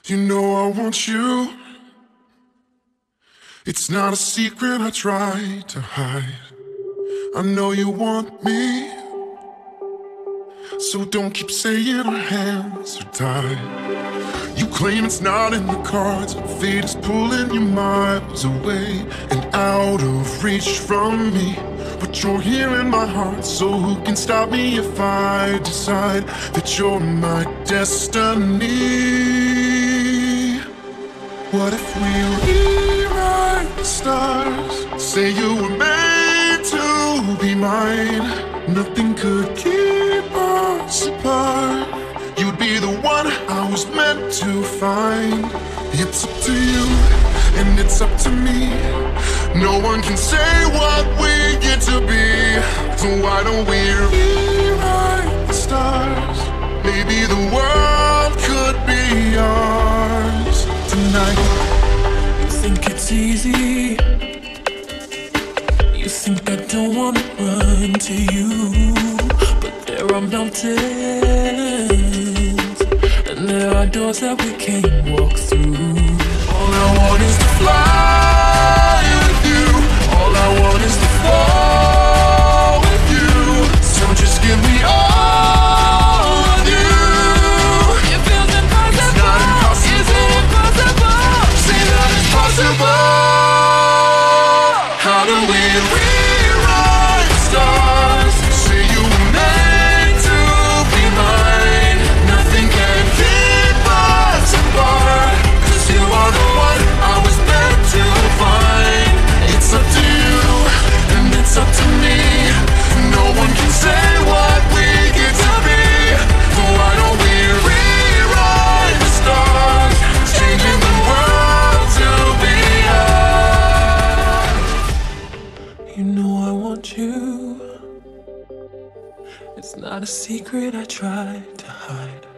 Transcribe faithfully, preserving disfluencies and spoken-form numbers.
You know I want you. It's not a secret I try to hide. I know you want me, so don't keep saying our hands are tied. You claim it's not in the cards, fate is pulling you miles away and out of reach from me. But you're here in my heart, so who can stop me if I decide that you're my destiny? What if we rewrite the stars? Say you were made to be mine. Nothing could keep us apart. You'd be the one I was meant to find. It's up to you, and it's up to me. No one can say what we get to be. So why don't we rewrite the stars? Maybe the world could be ours tonight. You think it's easy. You think I don't wanna run to you, but there are mountains and there are doors that we can't walk through. All I want is to fly with you. All I want is to fall with you. So just give me all of you. It feels impossible. It's not impossible. Is it impossible? Say that it's possible. How do we rewrite the stars? Say you were made to be mine. Nothing can keep us apart. Cause you are the one I was meant to find. It's up to you, and it's up to me. No one can say what we get to be. So why don't we rewrite the stars? Changing the world to be ours. You know I want you. It's not a secret I try to hide.